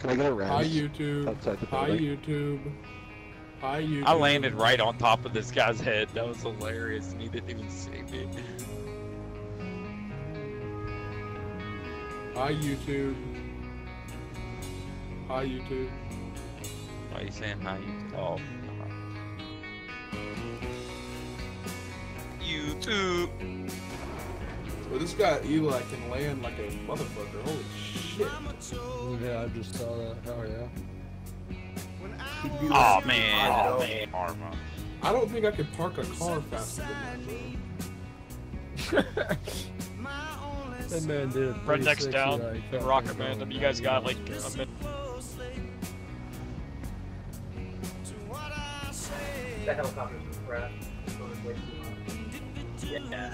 Can I get a round? Hi YouTube. Outside the Hi building? YouTube. Hi YouTube. I landed right on top of this guy's head. That was hilarious, and he didn't even see me. Hi YouTube. Hi YouTube. Why are you saying hi, YouTube? Oh. YouTube. Well, this guy Eli can land like a motherfucker. Holy shit. Yeah, I just saw that. Oh yeah. Oh man, ArmA. I don't think I could park a car faster than that, That man did it. Redneck's down. Rocket Man. You guys got like a minute. The helicopter's crashed. Yeah.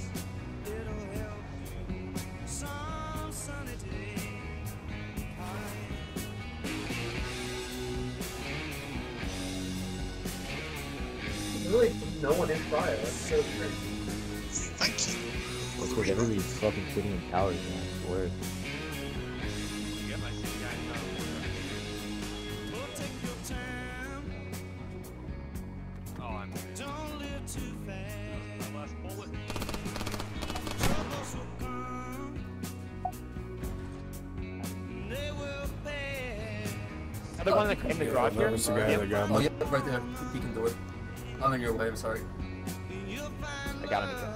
There's really no one in fire. That's so crazy. Thank you. That's because everybody's fucking sitting in towers, man. I swear. The one that came to garage here? Oh, yeah, right there. Peeking door. I'm in your way, I'm sorry. I got him again.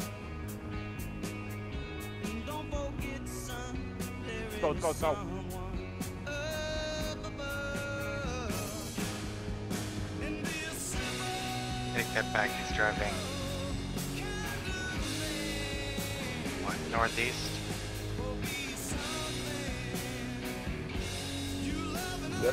Go, go, go. Take that back, he's driving. What, northeast? Yep.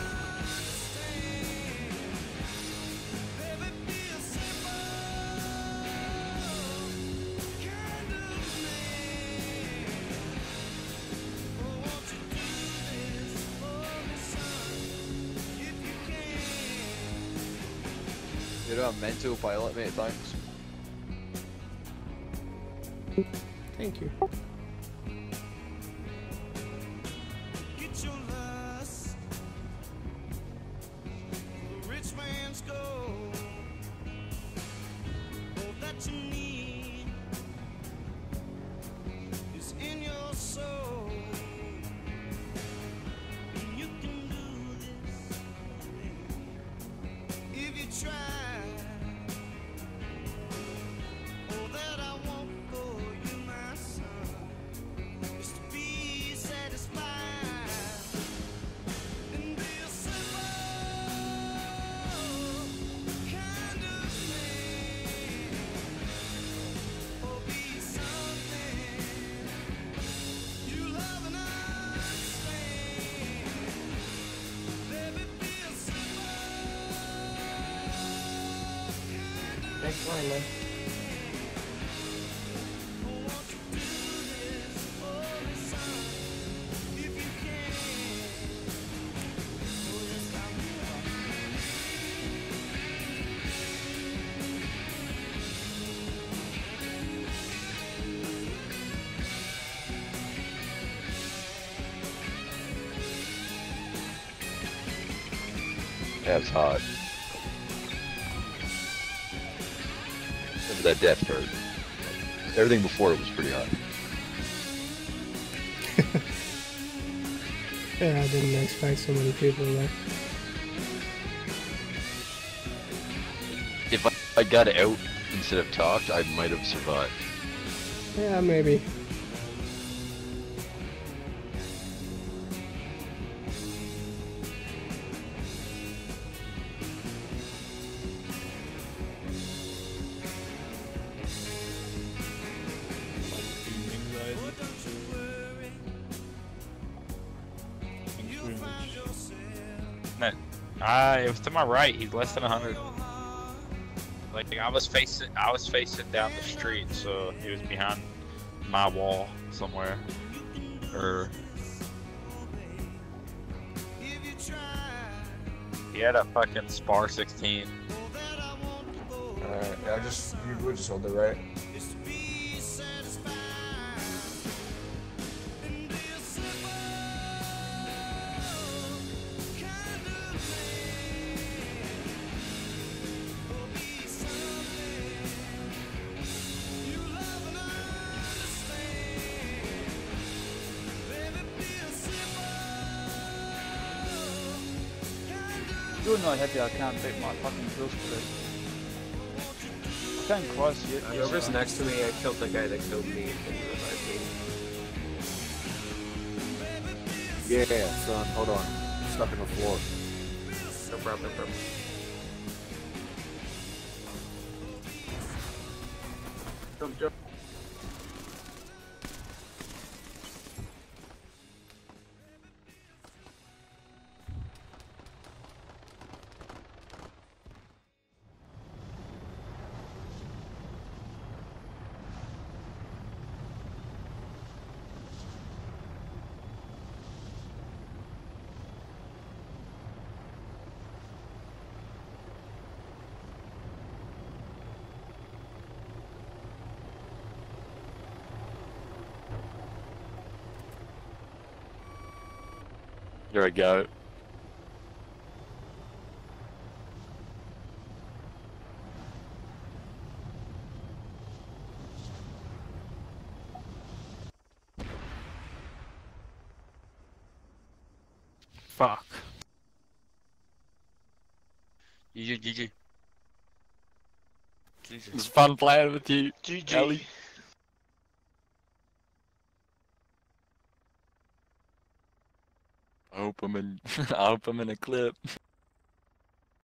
You're a mental pilot, mate, thanks. Thank you. Thanks, finally. That's hot. That death hurt. Everything before it was pretty hot. Yeah, I didn't expect so many people there. If I got out instead of talked, I might have survived. Yeah, maybe. It was to my right. He's less than 100. Like I was facing down the street, so he was behind my wall somewhere. Or he had a fucking Spar 16. Alright, yeah, we'll just hold it right. You're not happy I can't beat my fucking kills today. I came close yet. Whoever's next to me, I killed the guy that killed me and he revived me. Yeah, son, hold on. Stuck in the floor. No problem, no problem. Jump, jump. You're a goat. Fuck. GG. It's fun playing with you. GG. Ellie. I hope I'm in a clip.